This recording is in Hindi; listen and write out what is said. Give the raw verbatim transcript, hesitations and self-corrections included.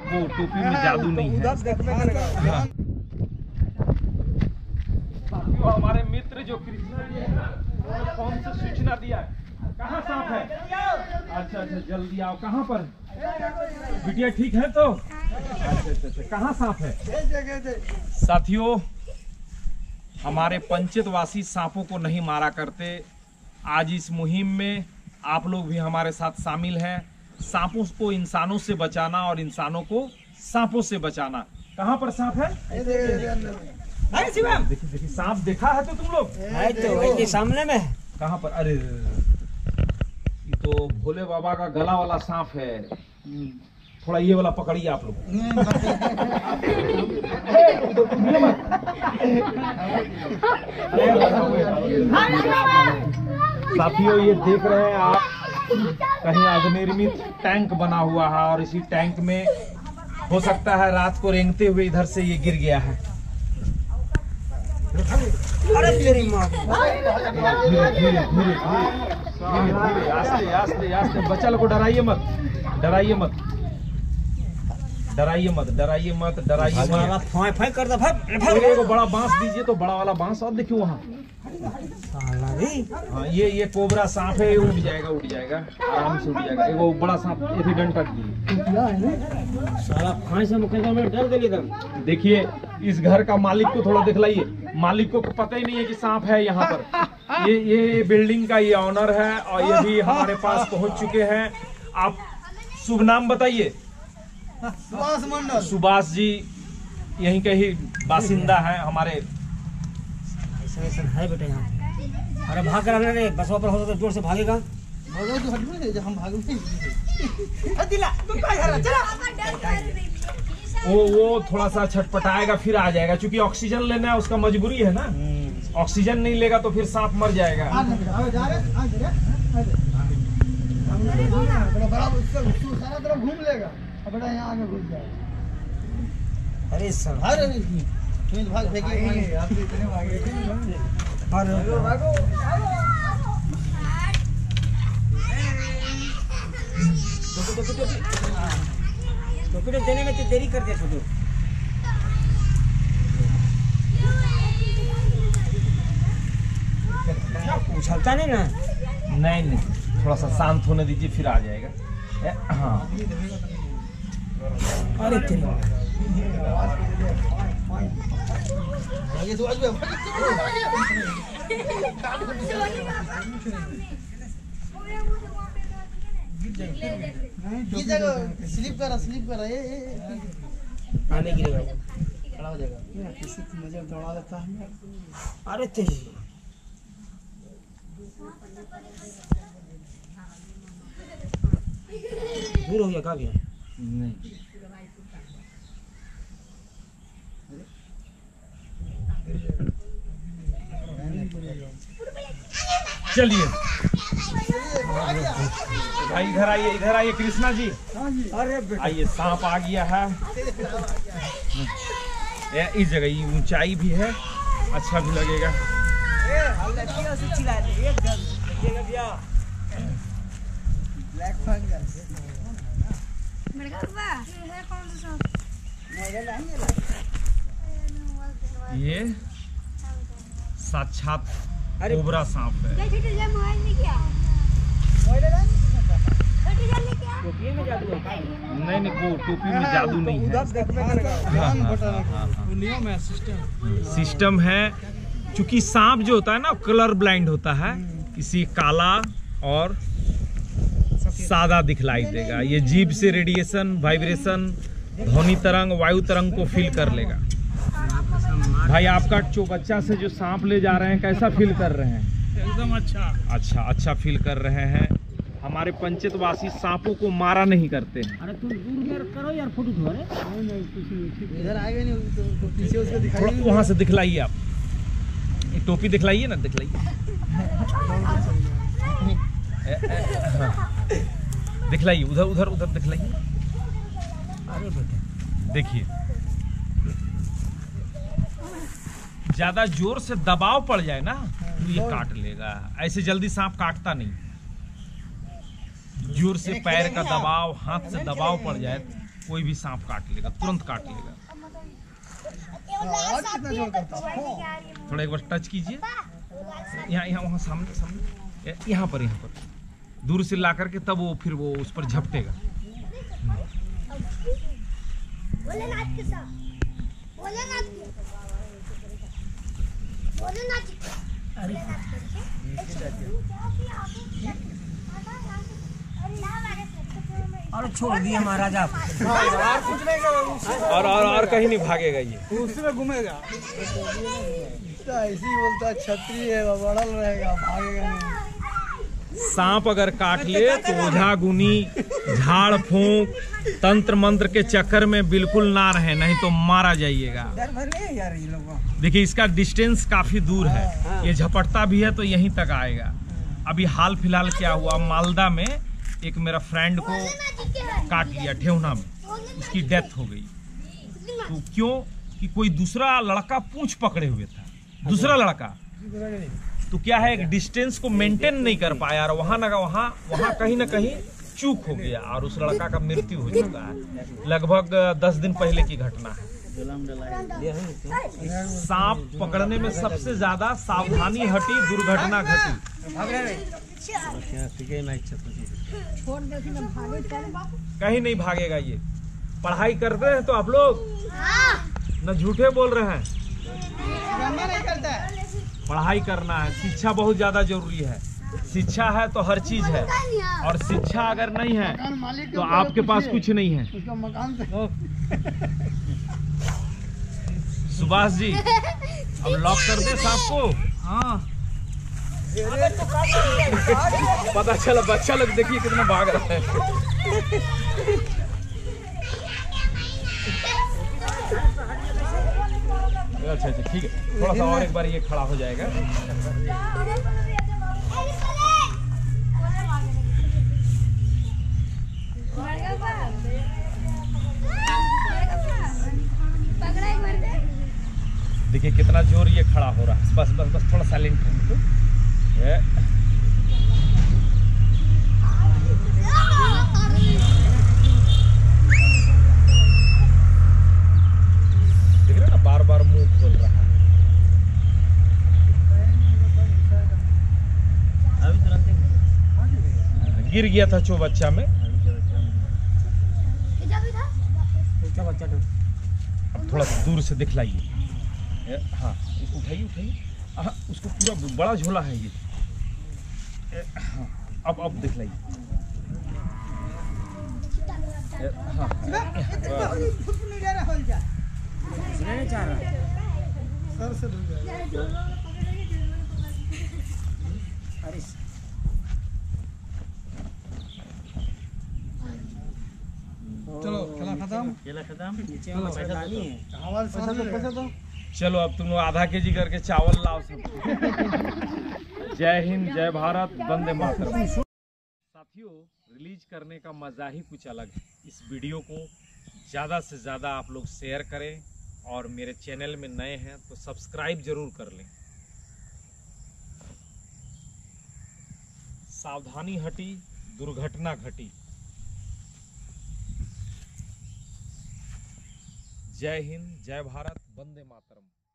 वो टोपी में जादू नहीं है। हाँ। साथियों, हमारे मित्र जो कृष्णा जी है ना, कौन सी सूचना दिया है? कहाँ सांप है? अच्छा अच्छा, जल्दी आओ। कहाँ पर? बिटिया ठीक है तो? अच्छा अच्छा अच्छा, कहाँ सांप है? साथियों, हमारे पंचायतवासी सांपों को नहीं मारा करते। आज इस मुहिम में आप लोग भी हमारे साथ शामिल हैं। सांपों को इंसानों से बचाना और इंसानों को सांपों से बचाना। कहाँ पर सांप है? देखिए देखिए, सांप देखा है तो तुम लोग? है तो वही सामने में। कहाँ पर? अरे ये तो भोले बाबा का गला वाला सांप है। थोड़ा ये वाला पकड़िए आप लोग। साथियों, ये देख रहे हैं आप, कहीं अग्निर्मित टैंक बना हुआ है और इसी टैंक में हो सकता है रात को रेंगते हुए इधर से ये गिर गया है। अरे तेरी माँ, धीरे धीरे धीरे धीरे, आस्ते आस्ते आस्ते। बच्चा लोग को डराइए मत, डराइए मत, डराइए मत, डराइए मत, डराइए मत। फाय फाय कर दे भाग। एक बड़ा बांस दीजिए तो, बड़ा वाला बांस। और देखिए वहाँ, हाँ, ये ये कोबरा सांप है। उठ जाएगा उठ जाएगा आराम से उठ जाएगा। एगो बड़ा सांप ये डंटा दिए। साला फाय से मुकदमा में डर गई एकदम। देखिए, इस घर का मालिक को थोड़ा दिखलाइए। मालिक को पता ही नहीं है कि सांप है यहाँ पर। ये ये बिल्डिंग का ये ऑनर है और ये भी हमारे पास पहुँच चुके हैं। आप शुभ नाम बताइए। सुभाष मंडल। सुभाष जी यहीं के ही बासिंदा है हमारे। ऐसा ऐसा है बेटा यहाँ। अरे भाग कर आने रे, बस ऊपर होता तो जोर से भागेगा। भागो तो हटो रे, हम भागो नहीं। दिला तू काय कर चला। वो वो थोड़ा सा छटपटाएगा फिर आ जाएगा, क्योंकि ऑक्सीजन लेना है, उसका मजबूरी है ना। ऑक्सीजन नहीं लेगा तो फिर सांप मर जाएगा। बड़ा सारा तरफ घूम लेगा, बड़ा यहाँ आगे घुस जाएगा। अरे सर, अरे तुम भाग फेंकिए, आप इतने भागे। अरे भागो तो तो तो तो तो देने में तो देरी कर दिया छोटू। उछलता नहीं ना? नहीं नहीं, थोड़ा सा शांत होने दीजिए फिर आ जाएगा। ए, हाँ। अरे तेरी ये तो आज की जगह स्लिप करा स्लिप करा ये आने गिरेगा, खड़ा हो जाएगा। किसी की नजर दौड़ा देता है। अरे तेरी दूर हो गया। कहाँ गया? नहीं, चलिए भाई, इधर आइए, इधर आइए कृष्णा जी। अरे आइए, सांप आ गया है। ये इस जगह ये ऊंचाई भी है, अच्छा भी लगेगा। Black fungus. ये साक्षात कोबरा सांप है। नहीं नहीं, वो टोपी में जादू नहीं है। सिस्टम है, क्योंकि सांप जो होता है ना कलर ब्लाइंड होता है, किसी काला और सादा दिखलाई देगा। ये जीभ से रेडिएशन, वाइब्रेशन, ध्वनि तरंग, वायु तरंग को फील कर लेगा। भाई, आपका जो बच्चा से जो सांप ले जा रहे हैं, कैसा फील कर रहे हैं? एकदम अच्छा अच्छा अच्छा फील कर रहे हैं। हमारे पंचायतवासी सांपों को मारा नहीं करते हैं। अरे तुम दूर में करो यार, फोटो धो रहे। इधर आएगा नहीं तो, तो पीछे उसको दिखाई। वहाँ से दिखलाइए आप, ये टोपी दिखलाइए ना, दिखलाइए। दिखलाइए, उधर उधर उधर दिखलाइए। अरे बेटा देखिए, ज्यादा जोर से दबाव पड़ जाए ना तो ये काट लेगा। ऐसे जल्दी सांप काटता नहीं। जोर से पैर का दबाव, हाथ से दबाव पड़ जाए कोई भी सांप काट लेगा, तुरंत काट लेगा। आवाज कितना जोर करता है। थोड़ा एक बार टच कीजिए, यहाँ यहाँ वहाँ सामने सामने यहाँ पर यहाँ पर दूर से ला करके तब वो फिर वो उस पर झपटेगा। और छोड़ दिया महाराज आप। और कुछ नहीं करेगा, और और और कहीं नहीं भागेगा ये। उसी में घूमेगा। ऐसे ही बोलता है क्षत्रिय है, बढ़ल रहेगा, भागेगा नहीं। सांप अगर काट ले तो ओझा गुनी झाड़ फूंक तंत्र मंत्र के चक्कर में बिल्कुल ना रहे, नहीं तो मारा जाइएगा। डर भर नहीं है यार ये लोग। देखिए इसका डिस्टेंस काफी दूर है, ये झपटता भी है तो यहीं तक आएगा। अभी हाल फिलहाल क्या हुआ, मालदा में एक मेरा फ्रेंड को काट लिया ठेहुना में, उसकी डेथ हो गई। तो क्यों कि कोई दूसरा लड़का पूंछ पकड़े हुए था, दूसरा लड़का। तो क्या है, एक डिस्टेंस को मेंटेन नहीं कर पाया और वहां ना वहां वहां कहीं ना कहीं चूक हो गया और उस लड़का का मृत्यु हो चुका है। लगभग दस दिन पहले की घटना है। सांप पकड़ने में सबसे ज्यादा सावधानी हटी, दुर्घटना घटी। कहीं नहीं भागेगा ये। पढ़ाई करते हैं तो आप लोग न झूठे बोल रहे हैं, नहीं करता है। पढ़ाई करना है, शिक्षा बहुत ज्यादा जरूरी है। शिक्षा है तो हर चीज है, और शिक्षा अगर नहीं है तो आपके पास कुछ नहीं है। उसका मकान से सुभाष जी अब लॉक कर दे सांप को। हाँ पता चला, बच्चा लोग देखिए कितना भाग रहा है। अच्छा अच्छा ठीक है, थोड़ा सा और एक बार ये खड़ा हो जाएगा। देखिए कितना जोर ये खड़ा हो रहा है। बस बस बस थोड़ा साइलेंट है। देख रहे ना, बार बार मुंह खोल रहा है। गिर गया था चो बच्चा में। अब थोड़ा दूर से दिखलाइए। हाँ इसको उठाइए उठाइए। हाँ उसको पूरा बड़ा झोला है ये। हाँ अब अब दिखलाइए। हाँ सर से डूब जाएगा। चलो खेला खत्म, खेला खत्म। नीचे में पैसा डाली है। हमारे साथ में पैसा दो। चलो अब तुम लोग आधा केजी करके चावल लाओ सब। जय हिंद, जय भारत, वंदे मातरम। साथियों रिलीज करने का मजा ही कुछ अलग है। इस वीडियो को ज़्यादा से ज़्यादा आप लोग शेयर करें और मेरे चैनल में नए हैं तो सब्सक्राइब जरूर कर लें। सावधानी हटी, दुर्घटना घटी। जय हिंद, जय भारत, वंदे मातरम।